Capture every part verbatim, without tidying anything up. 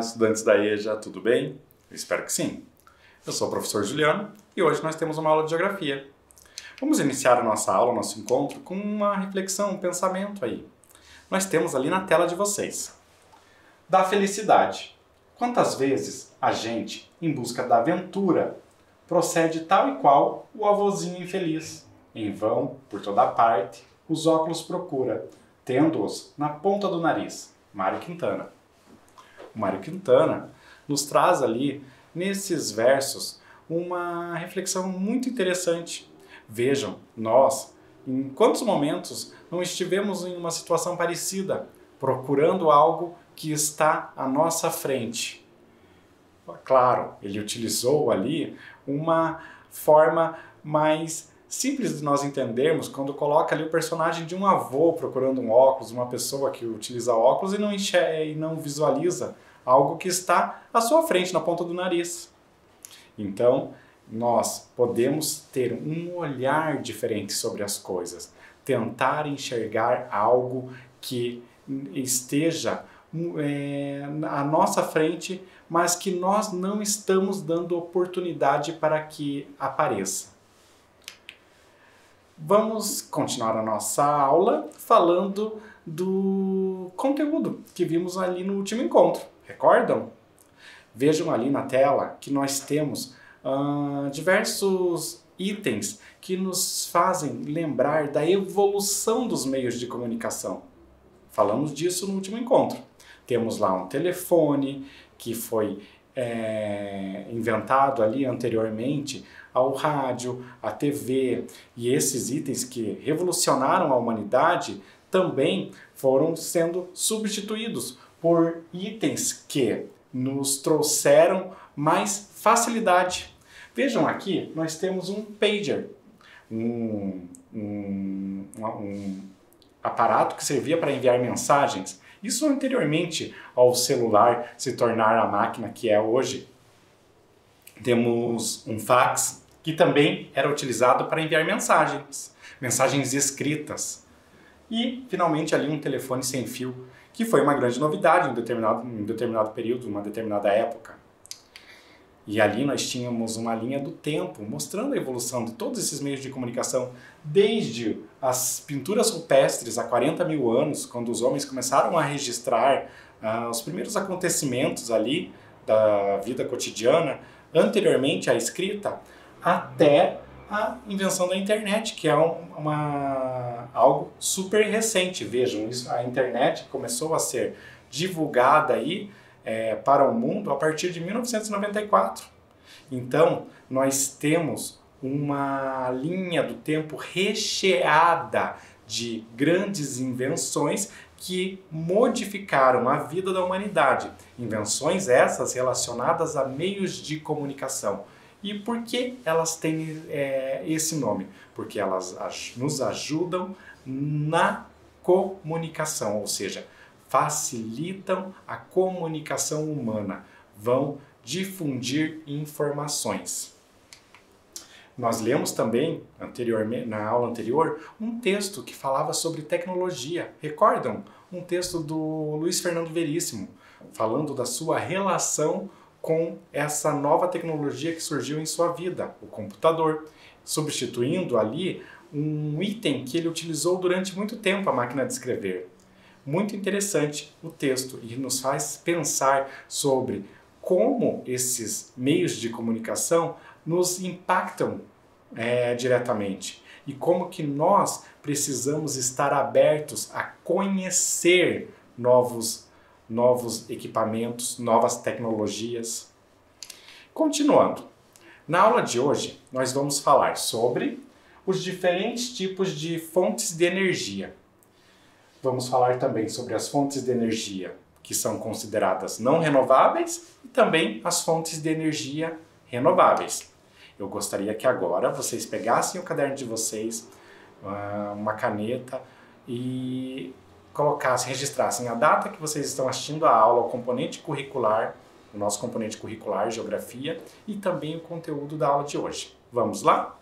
estudantes da E J A, tudo bem? Eu espero que sim. Eu sou o professor Juliano e hoje nós temos uma aula de Geografia. Vamos iniciar a nossa aula, nosso encontro, com uma reflexão, um pensamento aí. Nós temos ali na tela de vocês. Da felicidade. Quantas vezes a gente, em busca da aventura, procede tal e qual o avôzinho infeliz? Em vão, por toda parte, os óculos procura, tendo-os na ponta do nariz. Mário Quintana. O Mário Quintana nos traz ali, nesses versos, uma reflexão muito interessante. Vejam, nós, em quantos momentos não estivemos em uma situação parecida, procurando algo que está à nossa frente. Claro, ele utilizou ali uma forma mais simples de nós entendermos quando coloca ali o personagem de um avô procurando um óculos, uma pessoa que utiliza óculos e não enxerga e não visualiza algo que está à sua frente, na ponta do nariz. Então, nós podemos ter um olhar diferente sobre as coisas, tentar enxergar algo que esteja é, à nossa frente, mas que nós não estamos dando oportunidade para que apareça. Vamos continuar a nossa aula falando do conteúdo que vimos ali no último encontro. Recordam? Vejam ali na tela que nós temos uh, diversos itens que nos fazem lembrar da evolução dos meios de comunicação. Falamos disso no último encontro. Temos lá um telefone que foi é, inventado ali anteriormente ao rádio, à T V, e esses itens que revolucionaram a humanidade também foram sendo substituídos por itens que nos trouxeram mais facilidade. Vejam aqui, nós temos um pager, um, um, um aparato que servia para enviar mensagens. Isso anteriormente ao celular se tornar a máquina que é hoje. Temos um fax, que também era utilizado para enviar mensagens, mensagens escritas. E, finalmente, ali um telefone sem fio, que foi uma grande novidade em determinado, em determinado período, uma determinada época. E ali nós tínhamos uma linha do tempo, mostrando a evolução de todos esses meios de comunicação, desde as pinturas rupestres há quarenta mil anos, quando os homens começaram a registrar uh, os primeiros acontecimentos ali da vida cotidiana, anteriormente à escrita, até a invenção da internet, que é uma, algo super recente. Vejam, isso, a internet começou a ser divulgada aí, é, para o mundo a partir de mil novecentos e noventa e quatro. Então, nós temos uma linha do tempo recheada de grandes invenções que modificaram a vida da humanidade. Invenções essas relacionadas a meios de comunicação. E por que elas têm é, esse nome? Porque elas nos ajudam na comunicação, ou seja, facilitam a comunicação humana, vão difundir informações. Nós lemos também, anteriormente, na aula anterior, um texto que falava sobre tecnologia. Recordam? Um texto do Luiz Fernando Veríssimo, falando da sua relação com essa nova tecnologia que surgiu em sua vida, o computador, substituindo ali um item que ele utilizou durante muito tempo, a máquina de escrever. Muito interessante o texto e nos faz pensar sobre como esses meios de comunicação nos impactam é, diretamente e como que nós precisamos estar abertos a conhecer novos novos equipamentos, novas tecnologias. Continuando, na aula de hoje nós vamos falar sobre os diferentes tipos de fontes de energia. Vamos falar também sobre as fontes de energia que são consideradas não renováveis e também as fontes de energia renováveis. Eu gostaria que agora vocês pegassem o caderno de vocês, uma caneta e colocassem, registrassem a data que vocês estão assistindo a aula, o componente curricular, o nosso componente curricular, Geografia, e também o conteúdo da aula de hoje. Vamos lá?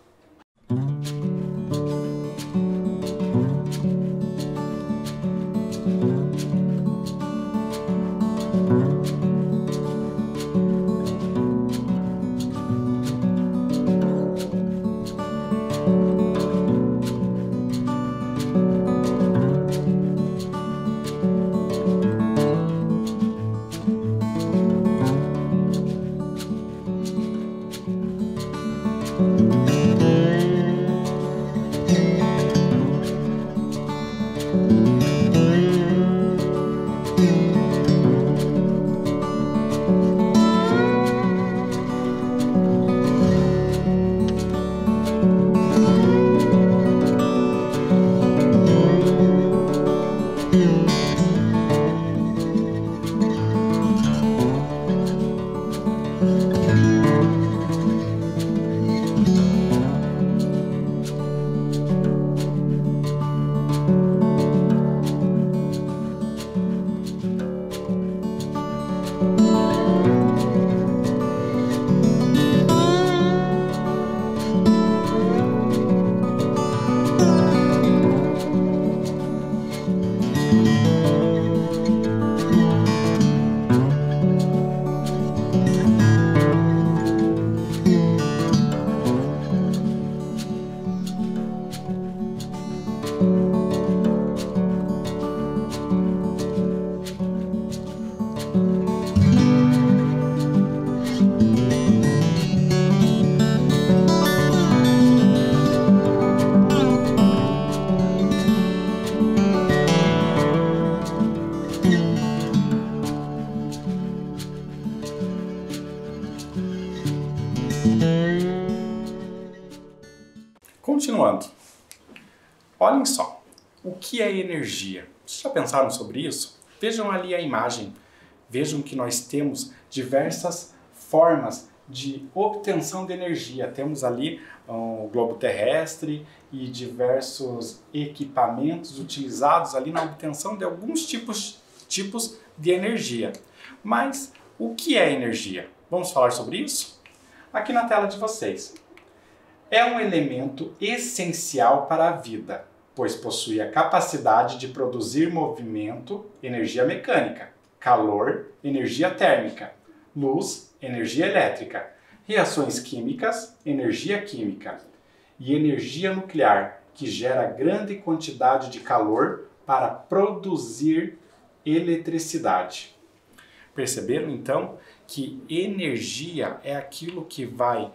Continuando, olhem só, o que é energia? Vocês já pensaram sobre isso? Vejam ali a imagem, vejam que nós temos diversas formas de obtenção de energia. Temos ali o globo terrestre e diversos equipamentos utilizados ali na obtenção de alguns tipos, tipos de energia. Mas o que é energia? Vamos falar sobre isso? Aqui na tela de vocês. É um elemento essencial para a vida, pois possui a capacidade de produzir movimento, energia mecânica, calor, energia térmica, luz, energia elétrica, reações químicas, energia química e energia nuclear, que gera grande quantidade de calor para produzir eletricidade. Perceberam então que energia é aquilo que vai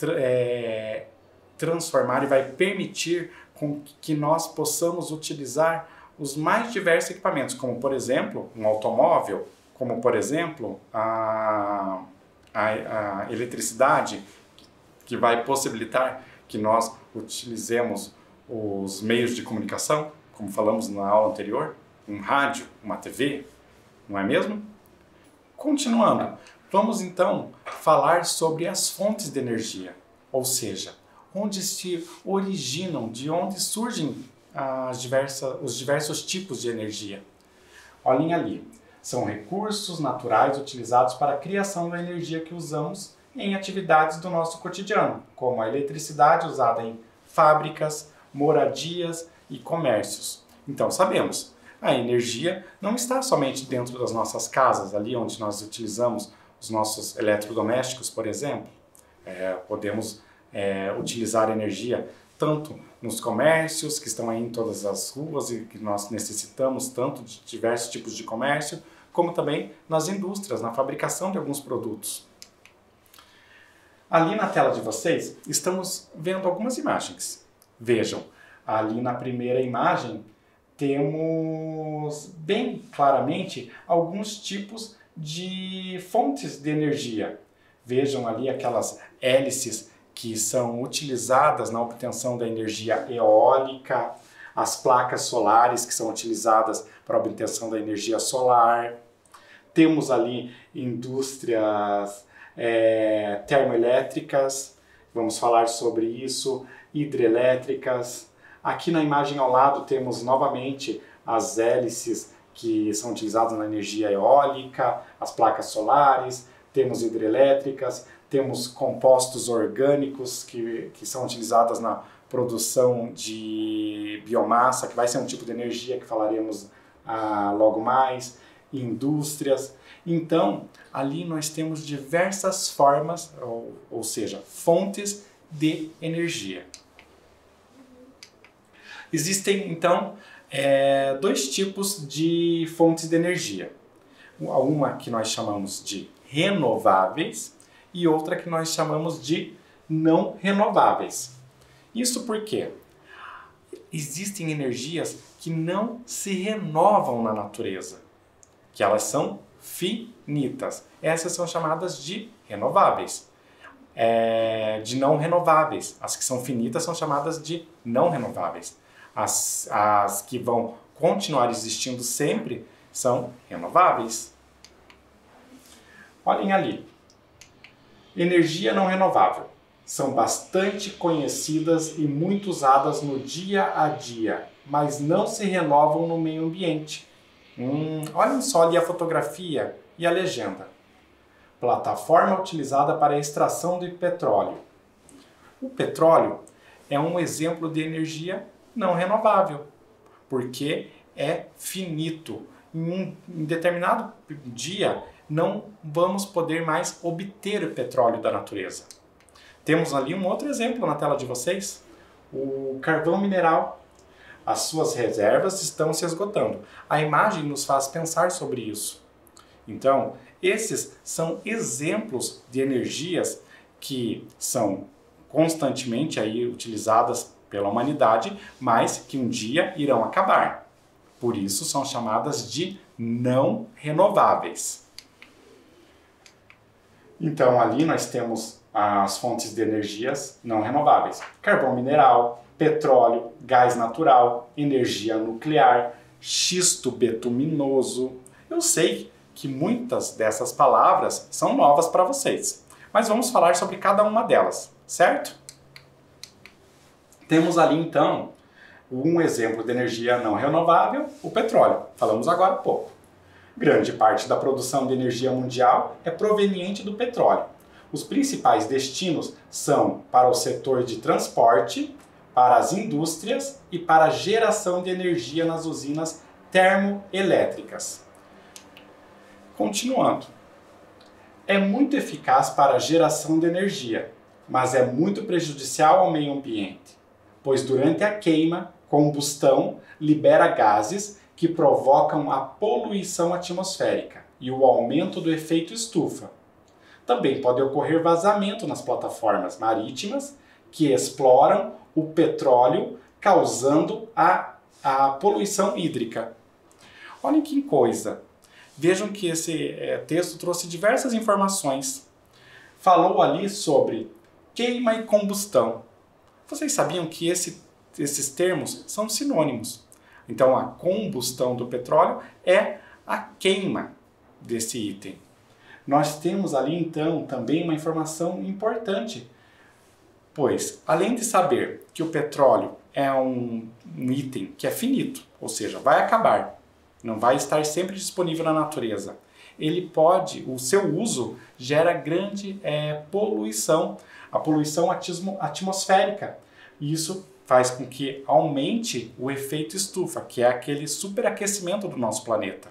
é, transformar e vai permitir com que nós possamos utilizar os mais diversos equipamentos, como por exemplo um automóvel, como por exemplo a, a, a eletricidade, que vai possibilitar que nós utilizemos os meios de comunicação, como falamos na aula anterior, um rádio, uma T V, não é mesmo? Continuando, vamos então falar sobre as fontes de energia, ou seja, onde se originam, de onde surgem as diversas, os diversos tipos de energia. Olhem ali, são recursos naturais utilizados para a criação da energia que usamos em atividades do nosso cotidiano, como a eletricidade usada em fábricas, moradias e comércios. Então sabemos, a energia não está somente dentro das nossas casas, ali onde nós utilizamos os nossos eletrodomésticos, por exemplo. É, podemos é, utilizar energia tanto nos comércios, que estão aí em todas as ruas e que nós necessitamos tanto de diversos tipos de comércio, como também nas indústrias, na fabricação de alguns produtos. Ali na tela de vocês, estamos vendo algumas imagens. Vejam, ali na primeira imagem, temos bem claramente alguns tipos de fontes de energia. Vejam ali aquelas hélices que são utilizadas na obtenção da energia eólica, as placas solares que são utilizadas para a obtenção da energia solar. Temos ali indústrias é, termoelétricas, vamos falar sobre isso, hidrelétricas. Aqui na imagem ao lado temos novamente as hélices que são utilizadas na energia eólica, as placas solares, temos hidrelétricas, temos compostos orgânicos que, que são utilizados na produção de biomassa, que vai ser um tipo de energia que falaremos ah, logo mais, indústrias. Então, ali nós temos diversas formas, ou, ou seja, fontes de energia. Existem, então, é, dois tipos de fontes de energia. Uma que nós chamamos de renováveis e outra que nós chamamos de não renováveis. Isso porque existem energias que não se renovam na natureza, que elas são finitas. Essas são chamadas de renováveis. É, de não renováveis. As que são finitas são chamadas de não renováveis. As, as que vão continuar existindo sempre são renováveis. Olhem ali. Energia não renovável. São bastante conhecidas e muito usadas no dia a dia, mas não se renovam no meio ambiente. Hum, olhem só ali a fotografia e a legenda. Plataforma utilizada para a extração de petróleo. O petróleo é um exemplo de energia não renovável, porque é finito. Em um em determinado dia, não vamos poder mais obter o petróleo da natureza. Temos ali um outro exemplo na tela de vocês, o carvão mineral. As suas reservas estão se esgotando. A imagem nos faz pensar sobre isso. Então, esses são exemplos de energias que são constantemente aí utilizadas pela humanidade, mas que um dia irão acabar. Por isso são chamadas de não renováveis. Então ali nós temos as fontes de energias não renováveis: carvão mineral, petróleo, gás natural, energia nuclear, xisto betuminoso. Eu sei que muitas dessas palavras são novas para vocês, mas vamos falar sobre cada uma delas, certo? Temos ali então um exemplo de energia não renovável, o petróleo. Falamos agora há pouco. Grande parte da produção de energia mundial é proveniente do petróleo. Os principais destinos são para o setor de transporte, para as indústrias e para a geração de energia nas usinas termoelétricas. Continuando. É muito eficaz para a geração de energia, mas é muito prejudicial ao meio ambiente, pois durante a queima, combustão libera gases que provocam a poluição atmosférica e o aumento do efeito estufa. Também pode ocorrer vazamento nas plataformas marítimas que exploram o petróleo, causando a, a poluição hídrica. Olhem que coisa! Vejam que esse é, texto trouxe diversas informações. Falou ali sobre queima e combustão. Vocês sabiam que esse, esses termos são sinônimos? Então, a combustão do petróleo é a queima desse item. Nós temos ali, então, também uma informação importante, pois, além de saber que o petróleo é um, um item que é finito, ou seja, vai acabar, não vai estar sempre disponível na natureza, ele pode, o seu uso gera grande é, poluição, a poluição atmos, atmosférica. E isso faz com que aumente o efeito estufa, que é aquele superaquecimento do nosso planeta.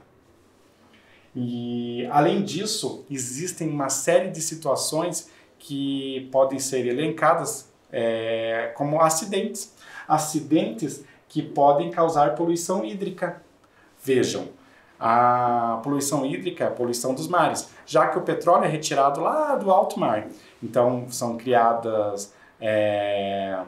E, além disso, existem uma série de situações que podem ser elencadas é, como acidentes. Acidentes que podem causar poluição hídrica. Vejam, a poluição hídrica é a poluição dos mares, já que o petróleo é retirado lá do alto mar. Então, são criadas é,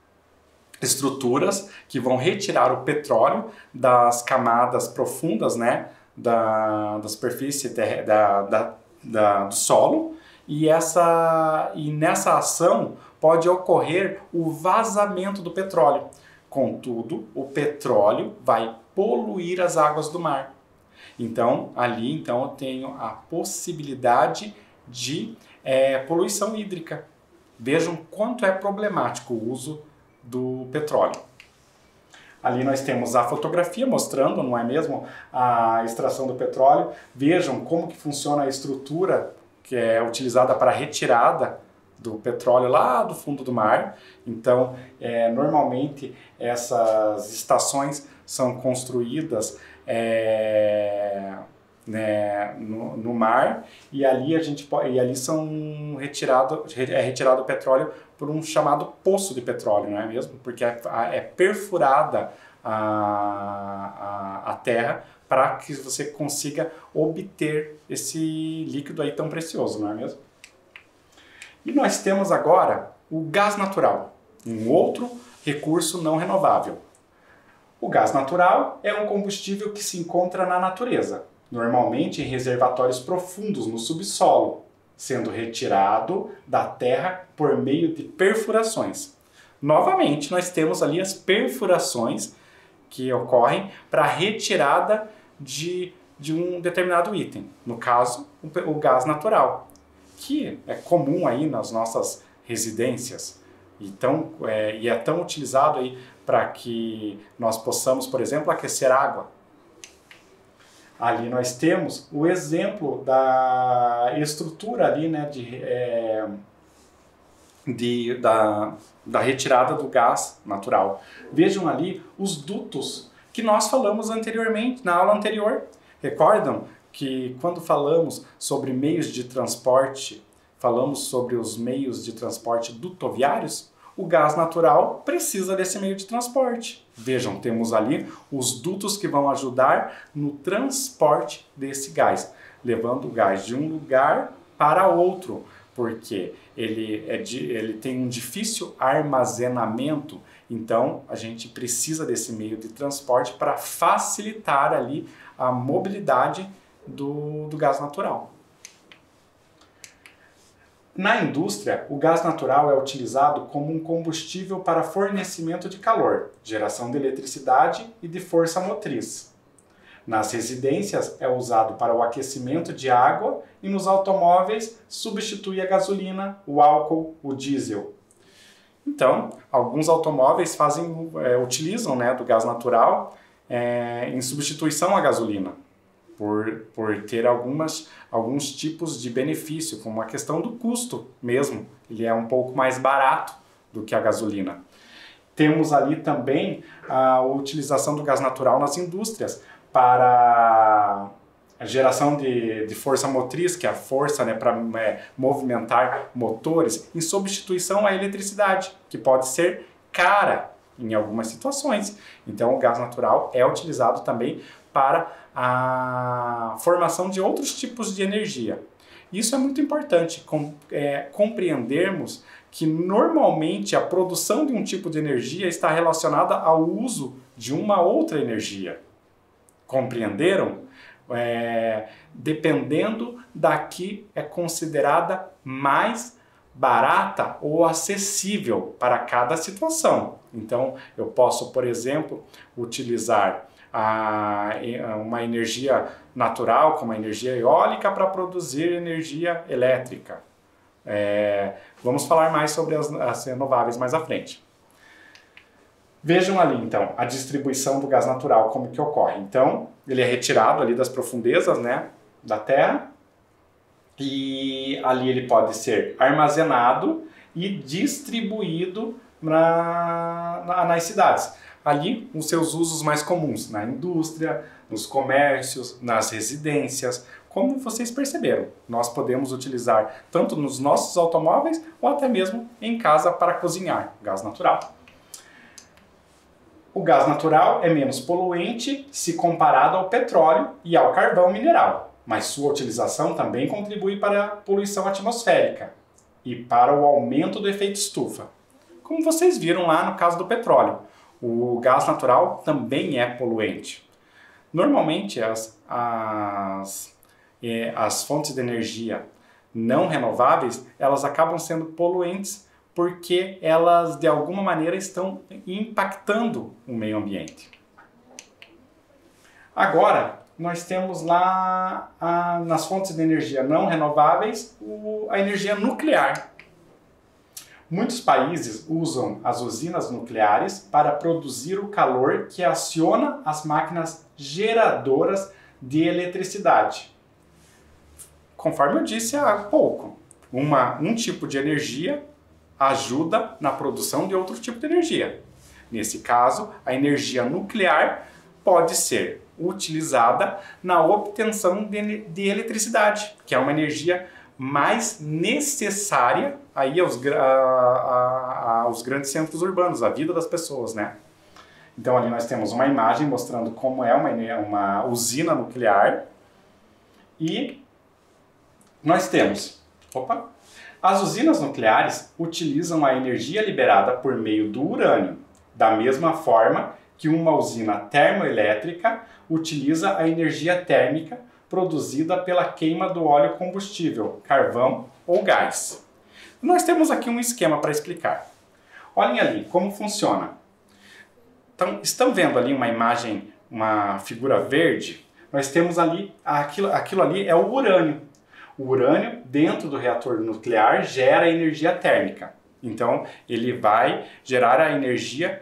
estruturas que vão retirar o petróleo das camadas profundas, né, da, da superfície terra, da, da, da, do solo, e, essa, e nessa ação pode ocorrer o vazamento do petróleo. Contudo, o petróleo vai poluir as águas do mar. Então, ali então, eu tenho a possibilidade de é, poluição hídrica. Vejam quanto é problemático o uso do petróleo. Ali nós temos a fotografia mostrando, não é mesmo, a extração do petróleo. Vejam como que funciona a estrutura que é utilizada para a retirada do petróleo lá do fundo do mar. Então, é, normalmente essas estações são construídas é, né, no, no mar, e ali a gente pode, e ali são retirado é retirado o petróleo por um chamado poço de petróleo, não é mesmo? Porque é, é perfurada a, a, a terra para que você consiga obter esse líquido aí tão precioso, não é mesmo? E nós temos agora o gás natural, um outro recurso não renovável. O gás natural é um combustível que se encontra na natureza, normalmente em reservatórios profundos no subsolo, sendo retirado da terra por meio de perfurações. Novamente, nós temos ali as perfurações que ocorrem para a retirada de, de um determinado item, no caso, o, o gás natural, que é comum aí nas nossas residências. Então, é, e é tão utilizado aí para que nós possamos, por exemplo, aquecer água. Ali nós temos o exemplo da estrutura ali, né, de, é, de, da, da retirada do gás natural. Vejam ali os dutos que nós falamos anteriormente, na aula anterior. Recordam que quando falamos sobre meios de transporte, falamos sobre os meios de transporte dutoviários? O gás natural precisa desse meio de transporte. Vejam, temos ali os dutos que vão ajudar no transporte desse gás, levando o gás de um lugar para outro, porque ele, é de, ele tem um difícil armazenamento, então a gente precisa desse meio de transporte para facilitar ali a mobilidade do, do gás natural. Na indústria, o gás natural é utilizado como um combustível para fornecimento de calor, geração de eletricidade e de força motriz. Nas residências, é usado para o aquecimento de água e nos automóveis substitui a gasolina, o álcool, o diesel. Então, alguns automóveis fazem, é, utilizam, né, do gás natural é, em substituição à gasolina, por, por ter algumas, alguns tipos de benefício, como a questão do custo mesmo. Ele é um pouco mais barato do que a gasolina. Temos ali também a utilização do gás natural nas indústrias para a geração de, de força motriz, que é a força, né, para é, movimentar motores, em substituição à eletricidade, que pode ser cara em algumas situações. Então, o gás natural é utilizado também para a formação de outros tipos de energia. Isso é muito importante, com, é, compreendermos que normalmente a produção de um tipo de energia está relacionada ao uso de uma outra energia. Compreenderam? É, dependendo da que é considerada mais barata ou acessível para cada situação. Então, eu posso, por exemplo, utilizar a, uma energia natural, como a energia eólica, para produzir energia elétrica. É, vamos falar mais sobre as, as renováveis mais à frente. Vejam ali, então, a distribuição do gás natural, como que ocorre. Então, ele é retirado ali das profundezas, né, da Terra, e ali ele pode ser armazenado e distribuído na, na, nas cidades. Ali, os seus usos mais comuns, na indústria, nos comércios, nas residências. Como vocês perceberam, nós podemos utilizar tanto nos nossos automóveis ou até mesmo em casa para cozinhar gás natural. O gás natural é menos poluente se comparado ao petróleo e ao carvão mineral, mas sua utilização também contribui para a poluição atmosférica e para o aumento do efeito estufa. Como vocês viram lá no caso do petróleo, o gás natural também é poluente. Normalmente as, as, eh, as fontes de energia não renováveis, elas acabam sendo poluentes porque elas de alguma maneira estão impactando o meio ambiente. Agora, nós temos lá a, nas fontes de energia não renováveis o, a energia nuclear. Muitos países usam as usinas nucleares para produzir o calor que aciona as máquinas geradoras de eletricidade. Conforme eu disse há pouco, uma, um tipo de energia ajuda na produção de outro tipo de energia. Nesse caso, a energia nuclear pode ser utilizada na obtenção de, de eletricidade, que é uma energia mais necessária aí aos, a, a, aos grandes centros urbanos, à vida das pessoas, né? Então ali nós temos uma imagem mostrando como é uma, uma usina nuclear e nós temos, opa, as usinas nucleares utilizam a energia liberada por meio do urânio, da mesma forma que uma usina termoelétrica utiliza a energia térmica produzida pela queima do óleo combustível, carvão ou gás. Nós temos aqui um esquema para explicar. Olhem ali como funciona. Então, estão vendo ali uma imagem, uma figura verde? Nós temos ali, aquilo, aquilo ali é o urânio. O urânio, dentro do reator nuclear, gera energia térmica. Então, ele vai gerar a energia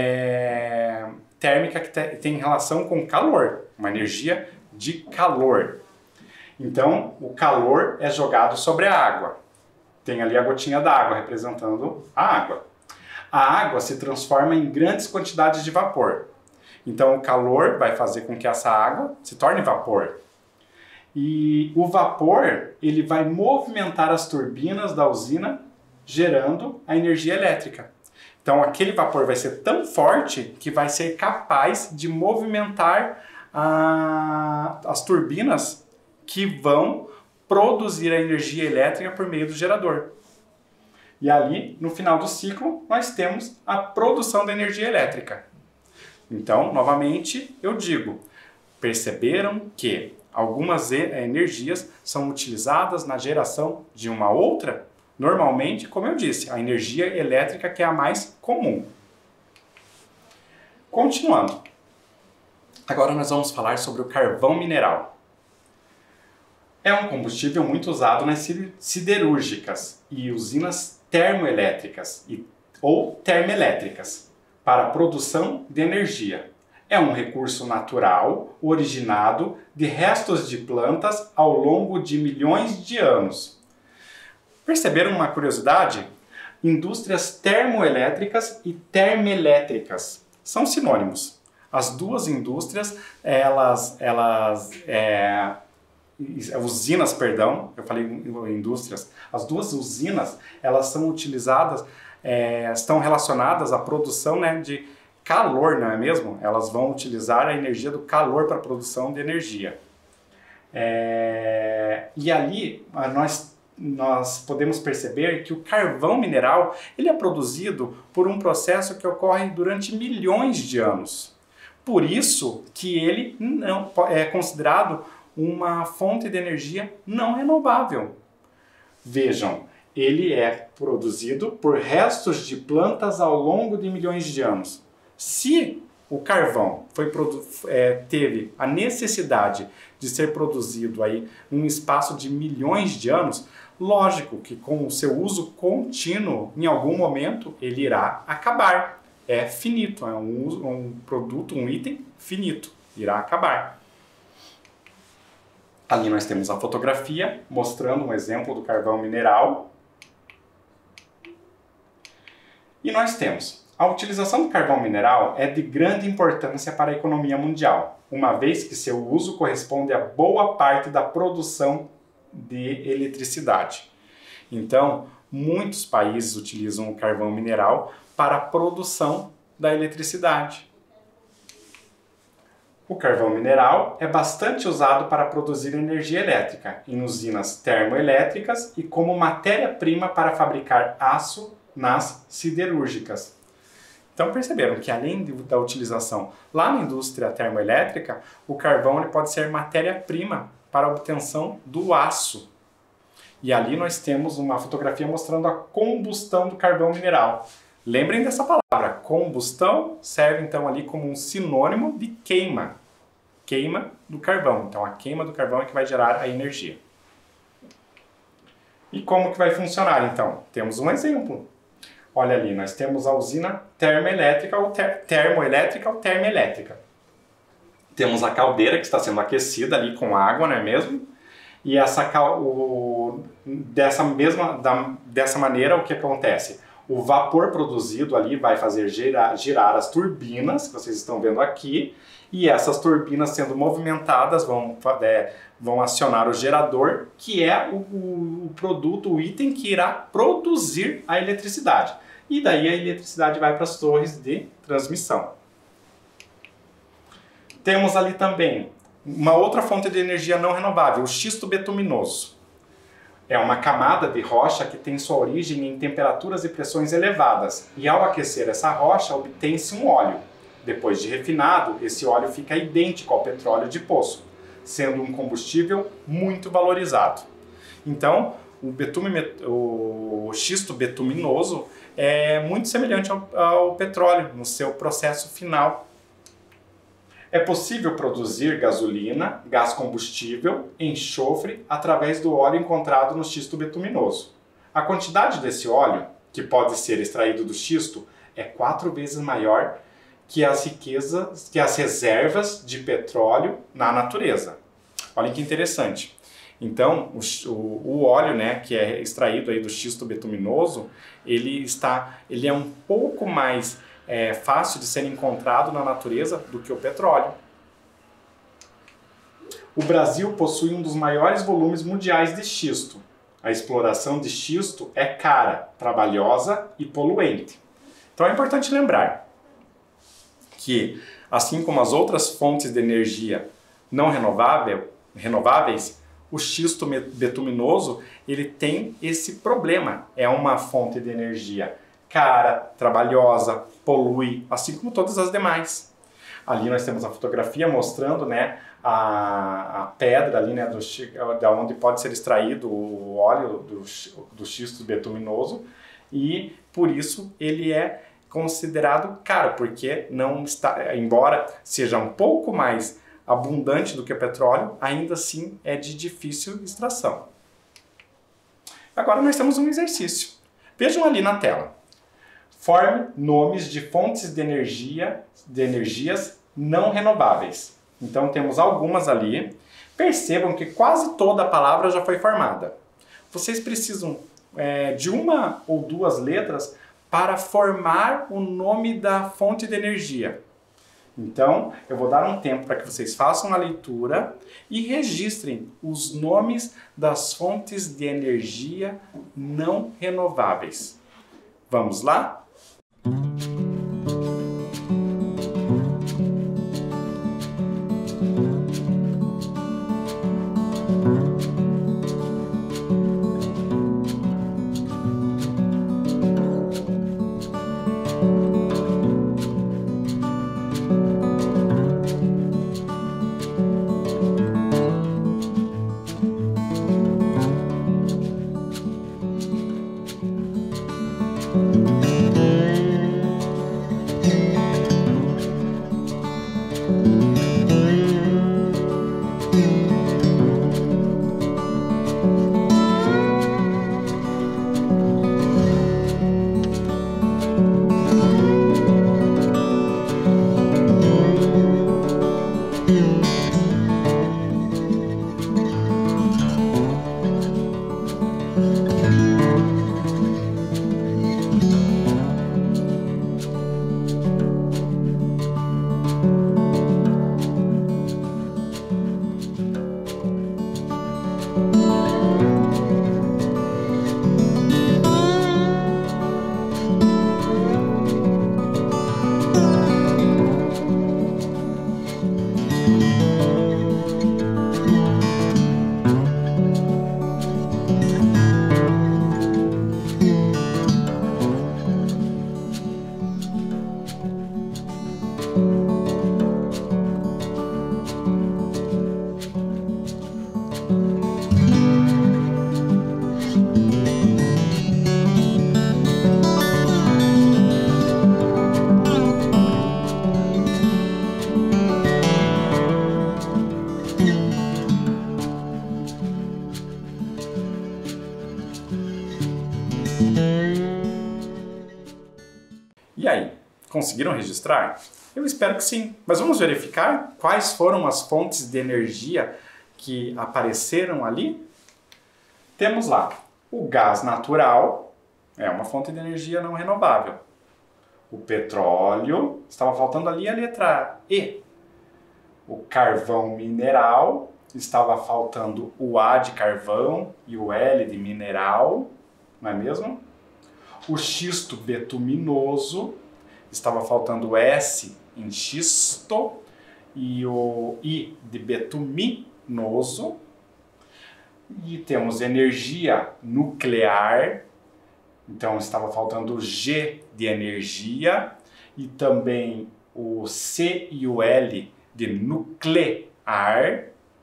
é, térmica que tem relação com calor, uma energia de calor. Então, o calor é jogado sobre a água. Tem ali a gotinha d'água representando a água. A água se transforma em grandes quantidades de vapor. Então, o calor vai fazer com que essa água se torne vapor. E o vapor, ele vai movimentar as turbinas da usina, gerando a energia elétrica. Então, aquele vapor vai ser tão forte que vai ser capaz de movimentar a, as turbinas que vão produzir a energia elétrica por meio do gerador. E ali, no final do ciclo, nós temos a produção da energia elétrica. Então, novamente, eu digo, perceberam que algumas energias são utilizadas na geração de uma outra? Normalmente, como eu disse, a energia elétrica que é a mais comum. Continuando. Agora nós vamos falar sobre o carvão mineral. É um combustível muito usado nas siderúrgicas e usinas termoelétricas e, ou termoelétricas para a produção de energia. É um recurso natural originado de restos de plantas ao longo de milhões de anos. Perceberam uma curiosidade? Indústrias termoelétricas e termoelétricas são sinônimos. As duas indústrias, elas, elas é, usinas, perdão, eu falei indústrias, as duas usinas, elas são utilizadas, é, estão relacionadas à produção, né, de calor, não é mesmo? Elas vão utilizar a energia do calor para a produção de energia. É, e ali nós, nós podemos perceber que o carvão mineral ele é produzido por um processo que ocorre durante milhões de anos. Por isso que ele não é considerado uma fonte de energia não renovável. Vejam, ele é produzido por restos de plantas ao longo de milhões de anos. Se o carvão foi, é, teve a necessidade de ser produzido aí num espaço de milhões de anos, lógico que com o seu uso contínuo, em algum momento, ele irá acabar. É finito, é um, um produto, um item finito, irá acabar. Ali nós temos a fotografia mostrando um exemplo do carvão mineral. E nós temos a utilização do carvão mineral é de grande importância para a economia mundial, uma vez que seu uso corresponde a boa parte da produção de eletricidade. Então, muitos países utilizam o carvão mineral para a produção da eletricidade. O carvão mineral é bastante usado para produzir energia elétrica em usinas termoelétricas e como matéria-prima para fabricar aço nas siderúrgicas. Então perceberam que além de, da utilização lá na indústria termoelétrica, o carvão ele pode ser matéria-prima para a obtenção do aço. E ali nós temos uma fotografia mostrando a combustão do carvão mineral. Lembrem dessa palavra, combustão serve então ali como um sinônimo de queima. Queima do carvão. Então a queima do carvão é que vai gerar a energia. E como que vai funcionar então? Temos um exemplo. Olha ali, nós temos a usina termoelétrica ou ter termoelétrica ou termoelétrica. Temos a caldeira que está sendo aquecida ali com água, não é mesmo? E essa, o, dessa, mesma, da, dessa maneira, o que acontece? O vapor produzido ali vai fazer girar, girar as turbinas, que vocês estão vendo aqui, e essas turbinas sendo movimentadas vão, é, vão acionar o gerador, que é o, o, o produto, o item que irá produzir a eletricidade. E daí a eletricidade vai para as torres de transmissão. Temos ali também uma outra fonte de energia não renovável, o xisto betuminoso. É uma camada de rocha que tem sua origem em temperaturas e pressões elevadas, e ao aquecer essa rocha obtém-se um óleo. Depois de refinado, esse óleo fica idêntico ao petróleo de poço, sendo um combustível muito valorizado. Então, o, betume, o xisto betuminoso é muito semelhante ao, ao petróleo no seu processo final. É possível produzir gasolina, gás combustível, enxofre através do óleo encontrado no xisto betuminoso. A quantidade desse óleo, que pode ser extraído do xisto, é quatro vezes maior que as riquezas, que as reservas de petróleo na natureza. Olha que interessante. Então, o, o, o óleo, né, que é extraído aí do xisto betuminoso, ele, está, ele é um pouco mais é, fácil de ser encontrado na natureza do que o petróleo. O Brasil possui um dos maiores volumes mundiais de xisto. A exploração de xisto é cara, trabalhosa e poluente. Então é importante lembrar que, assim como as outras fontes de energia não renovável, renováveis, o xisto betuminoso ele tem esse problema. É uma fonte de energia cara, trabalhosa, polui, assim como todas as demais. Ali nós temos a fotografia mostrando, né, a, a pedra ali, né, do, da onde pode ser extraído o óleo do, do xisto betuminoso, e por isso ele é considerado caro, porque não está, embora seja um pouco mais abundante do que o petróleo, ainda assim é de difícil extração. Agora nós temos um exercício. Vejam ali na tela. Forme nomes de fontes de energia, de energias não renováveis. Então temos algumas ali. Percebam que quase toda a palavra já foi formada. Vocês precisam é, de uma ou duas letras para formar o nome da fonte de energia. Então, eu vou dar um tempo para que vocês façam a leitura e registrem os nomes das fontes de energia não renováveis. Vamos lá? E aí, conseguiram registrar? Eu espero que sim, mas vamos verificar quais foram as fontes de energia que apareceram ali? Temos lá o gás natural, é uma fonte de energia não renovável. O petróleo, estava faltando ali a letra E. O carvão mineral, estava faltando o A de carvão e o L de mineral, não é mesmo? O xisto betuminoso, estava faltando o S em xisto e o I de betuminoso. E temos energia nuclear, então estava faltando o G de energia e também o C e o L de nuclear.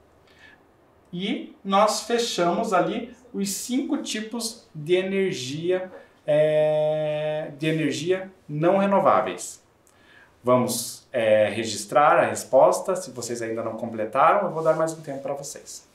E nós fechamos ali os cinco tipos de energia É, de energia não renováveis. Vamos é, registrar a resposta. Se vocês ainda não completaram, eu vou dar mais um tempo para vocês.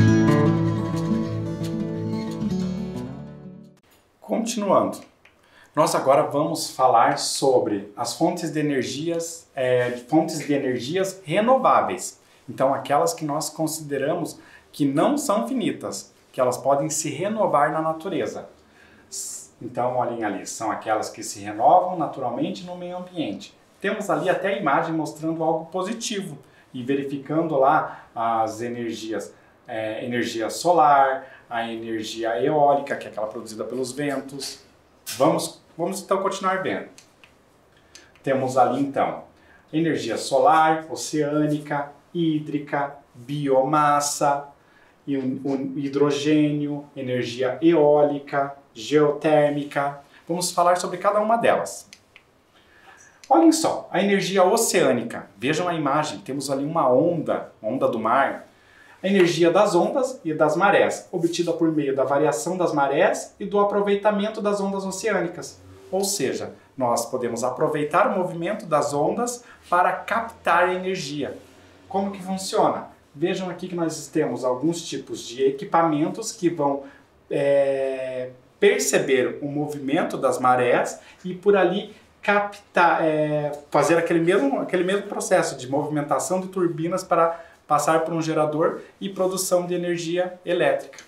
Continuando, Nós agora vamos falar sobre as fontes de energias, é, fontes de energias renováveis. Então, aquelas que nós consideramos que não são finitas, que elas podem se renovar na natureza. Então, olhem ali, são aquelas que se renovam naturalmente no meio ambiente. Temos ali até a imagem mostrando algo positivo e verificando lá as energias, é, energia solar, a energia eólica, que é aquela produzida pelos ventos. Vamos, vamos então continuar vendo. Temos ali então energia solar, oceânica, hídrica, biomassa, hidrogênio, energia eólica, geotérmica. Vamos falar sobre cada uma delas. Olhem só, a energia oceânica. Vejam a imagem, temos ali uma onda, onda do mar. A energia das ondas e das marés, obtida por meio da variação das marés e do aproveitamento das ondas oceânicas. Ou seja, nós podemos aproveitar o movimento das ondas para captar energia. Como que funciona? Vejam aqui que nós temos alguns tipos de equipamentos que vão é, perceber o movimento das marés e por ali captar, é, fazer aquele mesmo, aquele mesmo processo de movimentação de turbinas para passar por um gerador e produção de energia elétrica.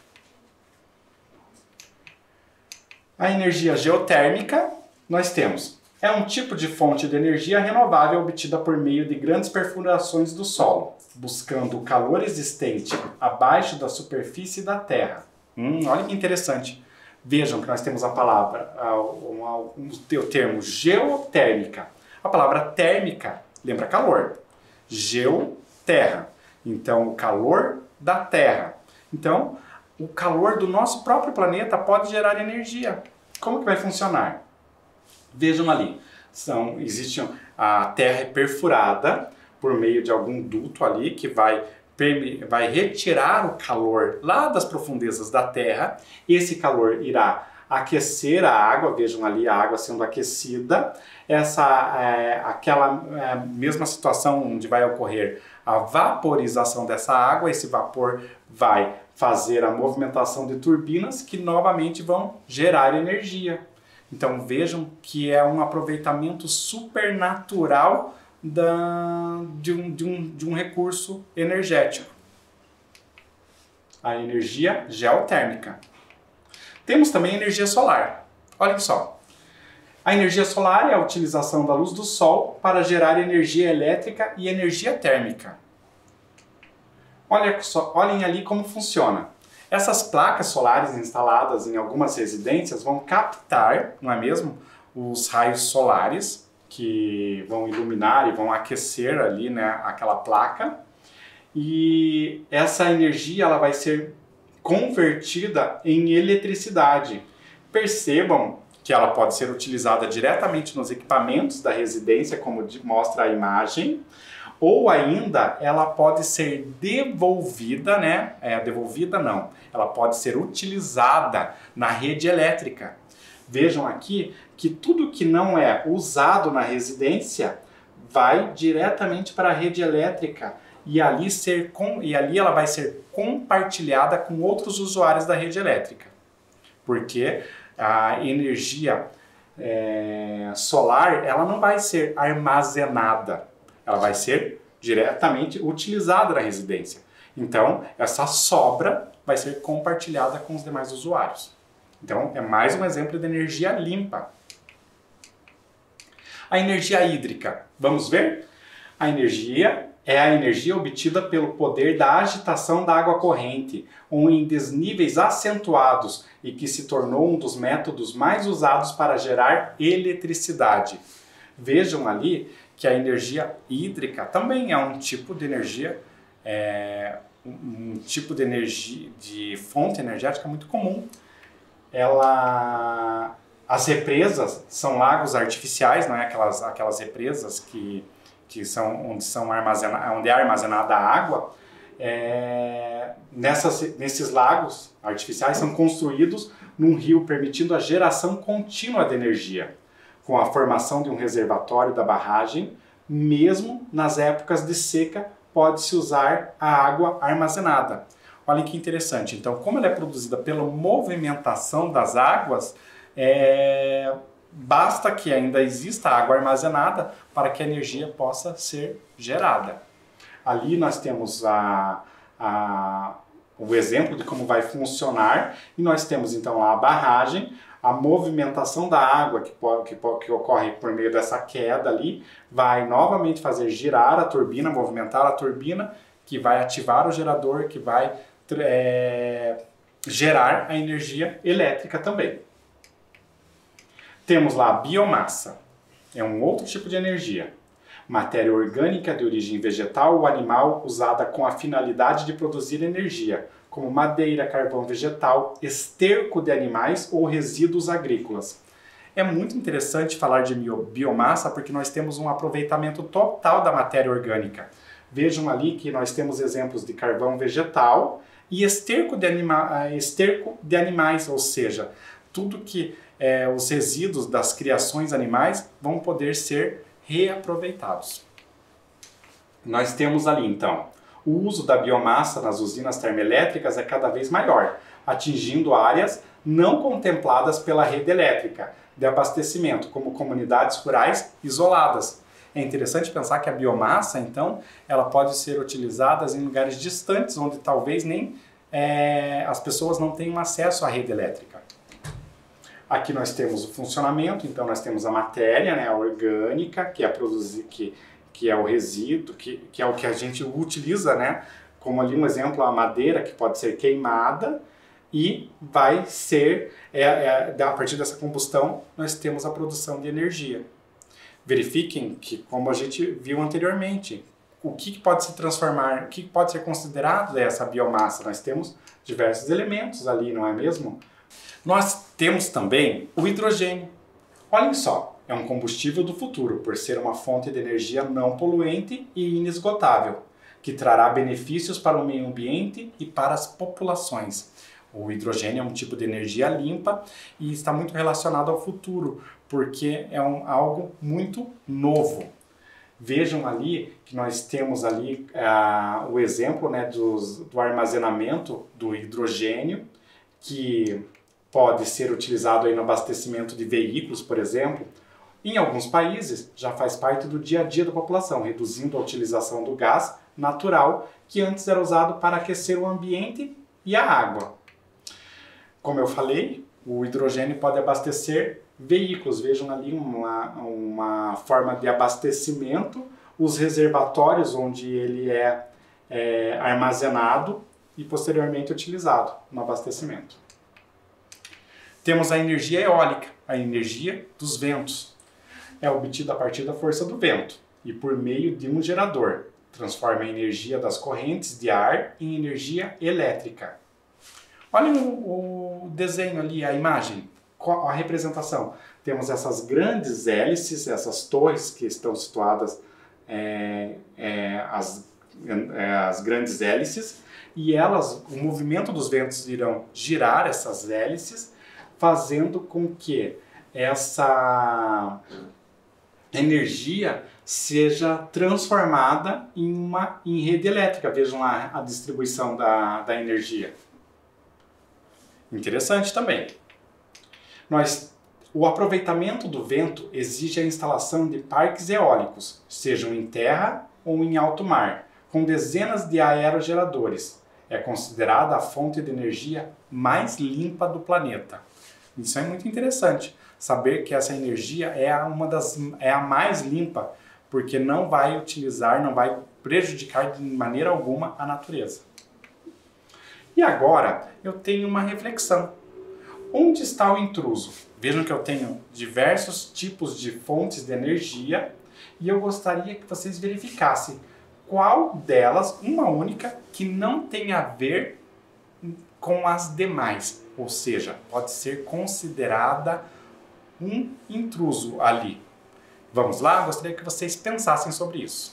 A energia geotérmica, nós temos, é um tipo de fonte de energia renovável obtida por meio de grandes perfurações do solo, buscando o calor existente abaixo da superfície da Terra. Hum, olha que interessante. Vejam que nós temos a palavra, o um, um, termo geotérmica. A palavra térmica lembra calor. Geo, terra. Então, o calor da Terra. Então, o calor do nosso próprio planeta pode gerar energia. Como que vai funcionar? Vejam ali, são, existe a Terra é perfurada por meio de algum duto ali que vai, vai retirar o calor lá das profundezas da Terra. Esse calor irá aquecer a água, vejam ali a água sendo aquecida. Essa é aquela é, mesma situação onde vai ocorrer a vaporização dessa água. Esse vapor vai fazer a movimentação de turbinas que novamente vão gerar energia. Então vejam que é um aproveitamento supernatural da, de, um, de, um, de um recurso energético. A energia geotérmica. Temos também a energia solar. Olhem só. A energia solar é a utilização da luz do sol para gerar energia elétrica e energia térmica. Olha só, olhem ali como funciona. Essas placas solares instaladas em algumas residências vão captar, não é mesmo, os raios solares que vão iluminar e vão aquecer ali, né, aquela placa. E essa energia ela vai ser convertida em eletricidade. Percebam que ela pode ser utilizada diretamente nos equipamentos da residência, como mostra a imagem, ou ainda ela pode ser devolvida, né? É, devolvida não, ela pode ser utilizada na rede elétrica. Vejam aqui que tudo que não é usado na residência vai diretamente para a rede elétrica e ali, ser com, e ali ela vai ser compartilhada com outros usuários da rede elétrica. Porque a energia é, solar ela não vai ser armazenada, ela vai ser diretamente utilizada na residência. Então, essa sobra vai ser compartilhada com os demais usuários. Então, é mais um exemplo de energia limpa. A energia hídrica, vamos ver? A energia é a energia obtida pelo poder da agitação da água corrente, ou em desníveis acentuados, e que se tornou um dos métodos mais usados para gerar eletricidade. Vejam ali que a energia hídrica também é um tipo de energia, é, um tipo de energia, de fonte energética muito comum. Ela, as represas são lagos artificiais, não é? Aquelas, aquelas represas que, que são onde são armazena, onde é armazenada a água. É, nessas, nesses lagos artificiais são construídos num rio, permitindo a geração contínua de energia, com a formação de um reservatório da barragem. Mesmo nas épocas de seca, pode-se usar a água armazenada. Olha que interessante. Então, como ela é produzida pela movimentação das águas, é, basta que ainda exista água armazenada para que a energia possa ser gerada. Ali nós temos a, a, o exemplo de como vai funcionar e nós temos então a barragem, a movimentação da água que, pode, que, pode, que ocorre por meio dessa queda ali, vai novamente fazer girar a turbina, movimentar a turbina, que vai ativar o gerador, que vai é, gerar a energia elétrica também. Temos lá a biomassa, é um outro tipo de energia. Matéria orgânica de origem vegetal ou animal usada com a finalidade de produzir energia, como madeira, carvão vegetal, esterco de animais ou resíduos agrícolas. É muito interessante falar de biomassa porque nós temos um aproveitamento total da matéria orgânica. Vejam ali que nós temos exemplos de carvão vegetal e esterco de, anima esterco de animais, ou seja, tudo que é, os resíduos das criações animais vão poder ser reaproveitados. Nós temos ali então, o uso da biomassa nas usinas termoelétricas é cada vez maior, atingindo áreas não contempladas pela rede elétrica de abastecimento, como comunidades rurais isoladas. É interessante pensar que a biomassa, então, ela pode ser utilizada em lugares distantes, onde talvez nem é, as pessoas não tenham acesso à rede elétrica. Aqui nós temos o funcionamento, então nós temos a matéria, né, a orgânica, que é, produzir, que, que é o resíduo, que, que é o que a gente utiliza, né, como ali um exemplo, a madeira, que pode ser queimada, e vai ser, é, é, a partir dessa combustão, nós temos a produção de energia. Verifiquem que, como a gente viu anteriormente, o que pode se transformar, o que pode ser considerado essa biomassa. Nós temos diversos elementos ali, não é mesmo? Nós temos também o hidrogênio. Olhem só, é um combustível do futuro, por ser uma fonte de energia não poluente e inesgotável, que trará benefícios para o meio ambiente e para as populações. O hidrogênio é um tipo de energia limpa e está muito relacionado ao futuro, porque é um, algo muito novo. Vejam ali que nós temos ali uh, o exemplo, né, dos, do armazenamento do hidrogênio, que pode ser utilizado aí no abastecimento de veículos, por exemplo. Em alguns países já faz parte do dia a dia da população, reduzindo a utilização do gás natural, que antes era usado para aquecer o ambiente e a água. Como eu falei, o hidrogênio pode abastecer veículos. Vejam ali uma, uma forma de abastecimento, os reservatórios onde ele é, é armazenado e posteriormente utilizado no abastecimento. Temos a energia eólica, a energia dos ventos. É obtida a partir da força do vento e por meio de um gerador. Transforma a energia das correntes de ar em energia elétrica. Olhem o, o desenho ali, a imagem, a representação. Temos essas grandes hélices, essas torres que estão situadas, é, é, as, é, as grandes hélices, e elas, o movimento dos ventos irão girar essas hélices, fazendo com que essa energia seja transformada em uma em rede elétrica. Vejam lá a distribuição da, da energia. Interessante também. Nós, o aproveitamento do vento exige a instalação de parques eólicos, sejam em terra ou em alto mar, com dezenas de aerogeradores. É considerada a fonte de energia mais limpa do planeta. Isso é muito interessante, saber que essa energia é uma das, é a mais limpa, porque não vai utilizar, não vai prejudicar de maneira alguma a natureza. E agora eu tenho uma reflexão. Onde está o intruso? Vejam que eu tenho diversos tipos de fontes de energia e eu gostaria que vocês verificassem qual delas, uma única, que não tem a ver com as demais. Ou seja, pode ser considerada um intruso ali. Vamos lá? Gostaria que vocês pensassem sobre isso.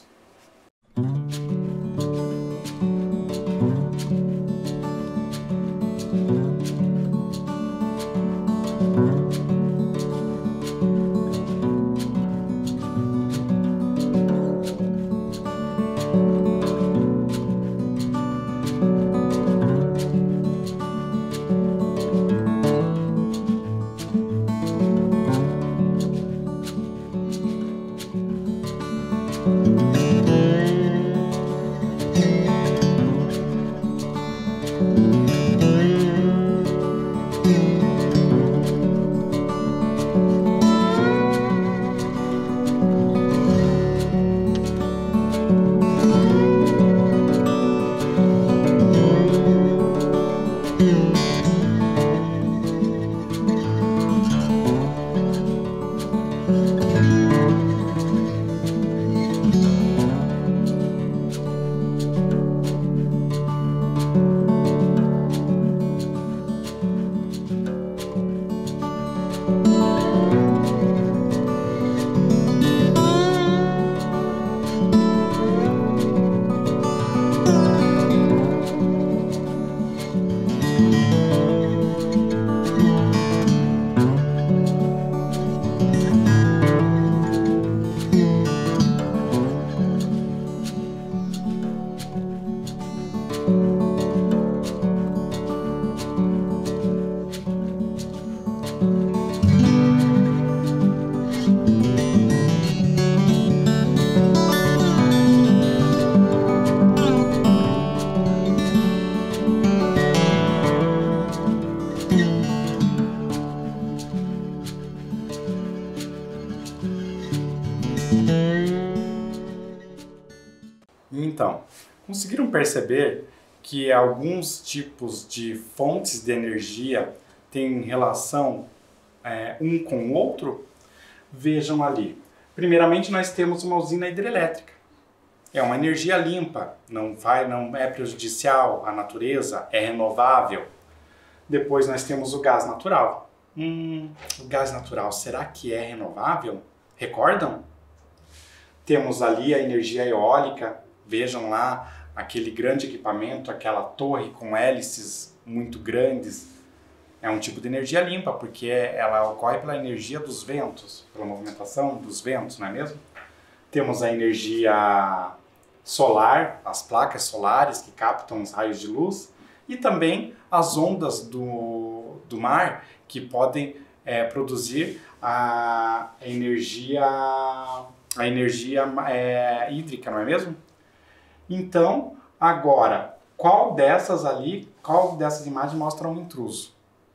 Então, conseguiram perceber que alguns tipos de fontes de energia têm relação é, um com o outro? Vejam ali. Primeiramente, nós temos uma usina hidrelétrica. É uma energia limpa, não, vai, não é prejudicial à natureza, é renovável. Depois nós temos o gás natural. Hum, o gás natural, será que é renovável? Recordam? Temos ali a energia eólica. Vejam lá aquele grande equipamento, aquela torre com hélices muito grandes. É um tipo de energia limpa, porque ela ocorre pela energia dos ventos, pela movimentação dos ventos, não é mesmo? Temos a energia solar, as placas solares que captam os raios de luz, e também as ondas do, do mar que podem é, produzir a energia, a energia é, hídrica, não é mesmo? Então, agora, qual dessas ali, qual dessas imagens mostra um intruso?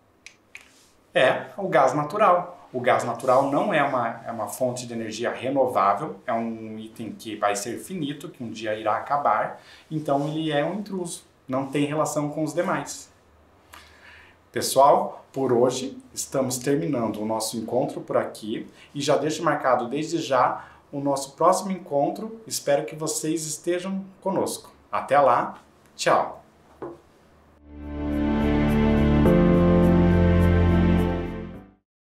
É o gás natural. O gás natural não é uma, é uma fonte de energia renovável, é um item que vai ser finito, que um dia irá acabar, então ele é um intruso, não tem relação com os demais. Pessoal, por hoje estamos terminando o nosso encontro por aqui e já deixo marcado desde já o nosso próximo encontro. Espero que vocês estejam conosco. Até lá, tchau!